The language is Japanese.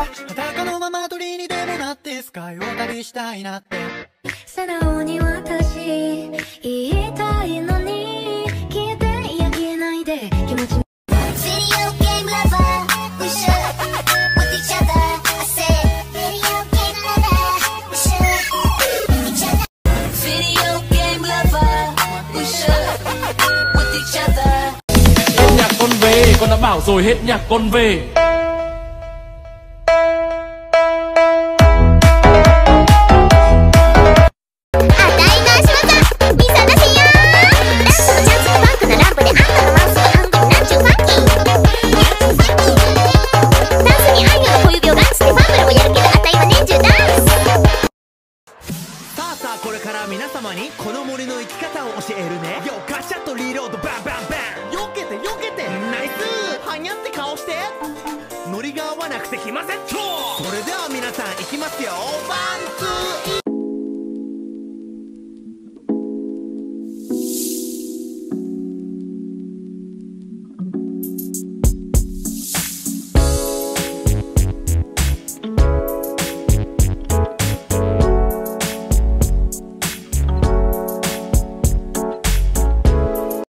裸のまま鳥にでもなってスカイを旅したいなって。 素直に私言いたいのに聞いていや言えないで気持ち。 Con về, con đã bảo rồi hết nhạc con về. Sa これから皆様にこの森の生き方を教えるね。よガチャとリロードバンバンバン。よけてよけてナイスはにゃって顔して。ノリが合わなくてきませんと。それでは皆さんいきますよ。ワンツー